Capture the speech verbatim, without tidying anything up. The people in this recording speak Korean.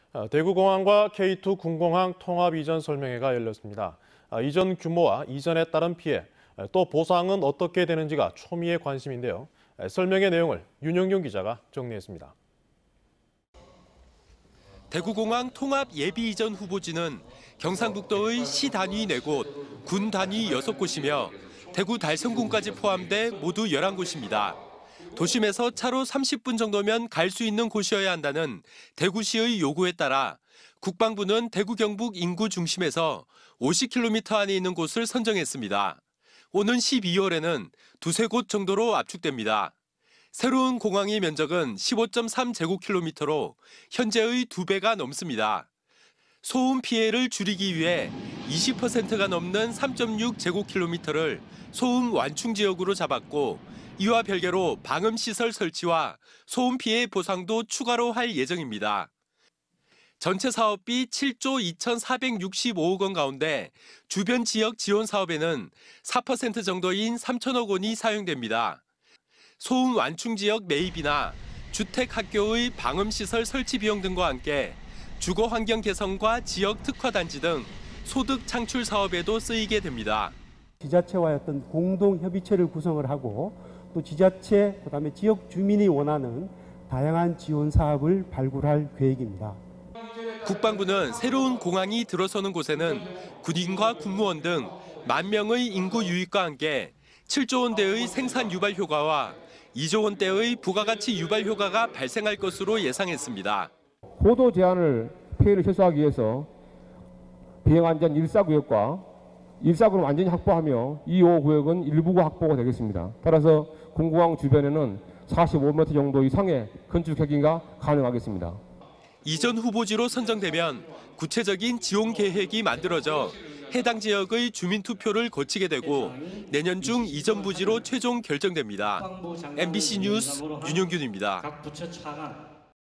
대구공항과 케이 투 군공항 통합 이전 설명회가 열렸습니다. 이전 규모와 이전에 따른 피해, 또 보상은 어떻게 되는지가 초미의 관심인데요. 설명회 내용을 윤영균 기자가 정리했습니다. 대구공항 통합 예비 이전 후보지는 경상북도의 시 단위 네 곳, 군 단위 여섯 곳이며 대구 달성군까지 포함돼 모두 열한 곳입니다. 도심에서 차로 삼십 분 정도면 갈 수 있는 곳이어야 한다는 대구시의 요구에 따라 국방부는 대구 경북 인구 중심에서 오십 킬로미터 안에 있는 곳을 선정했습니다. 오는 십이월에는 두세 곳 정도로 압축됩니다. 새로운 공항의 면적은 십오 점 삼 제곱킬로미터로 현재의 두 배가 넘습니다. 소음 피해를 줄이기 위해 이십 퍼센트가 넘는 삼 점 육 제곱킬로미터를 소음 완충 지역으로 잡았고, 이와 별개로 방음시설 설치와 소음 피해 보상도 추가로 할 예정입니다. 전체 사업비 칠조 이천사백육십오억 원 가운데 주변 지역 지원 사업에는 사 퍼센트 정도인 삼천억 원이 사용됩니다. 소음 완충 지역 매입이나 주택 학교의 방음시설 설치 비용 등과 함께 주거 환경 개선과 지역 특화 단지 등 소득 창출 사업에도 쓰이게 됩니다. 지자체와의 어떤 공동 협의체를 구성을 하고 또 지자체, 그다음에 지역 주민이 원하는 다양한 지원 사업을 발굴할 계획입니다. 국방부는 새로운 공항이 들어서는 곳에는 군인과 군무원 등 만 명의 인구 유입과 함께 칠조 원대의 생산 유발 효과와 이조 원대의 부가가치 유발 효과가 발생할 것으로 예상했습니다. 고도 제한을 피해를 최소화하기 위해서 비행안전 일 사 구역과 일 사 구역을 완전히 확보하며 이, 오 구역은 일부가 확보가 되겠습니다. 따라서 군공항 주변에는 사십오 미터 정도 이상의 건축 격의가 가능하겠습니다. 이전 후보지로 선정되면 구체적인 지원 계획이 만들어져 해당 지역의 주민 투표를 거치게 되고 내년 중 이전 부지로 최종 결정됩니다. 엠비씨 뉴스 윤영균입니다.